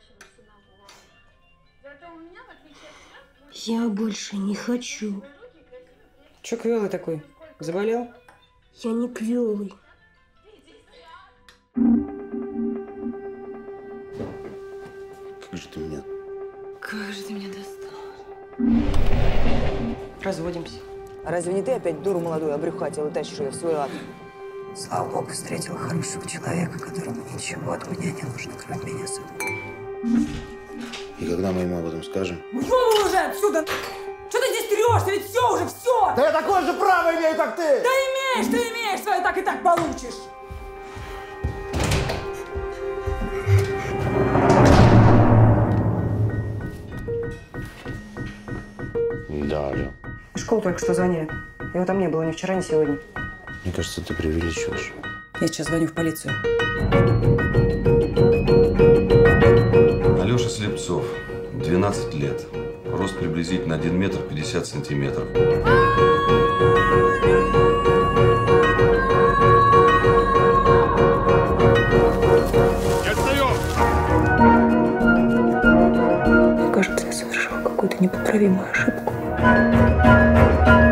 Я больше не хочу. Че квелый такой? Заболел? Я не квелый. Как же ты меня? Как же ты меня достал. Разводимся. А разве не ты опять дуру молодую обрюхатил и тащишь ее в свой ад? Слава Богу, встретила хорошего человека, которому ничего от меня не нужно, кроме меня самого. И когда мы ему об этом скажем? Ушел уже отсюда! Что ты здесь трешься? Ведь все уже, все! Да я такое же право имею, как ты! Да имеешь, ты имеешь, свое так и так получишь! Да, алло. Школу только что звонили. Его там не было ни вчера, ни сегодня. Мне кажется, ты преувеличиваешь. Я сейчас звоню в полицию. Алеша Слепцов, 12 лет. Рост приблизительно 1 метр 50 сантиметров. Мне кажется, я совершил какую-то непоправимую ошибку.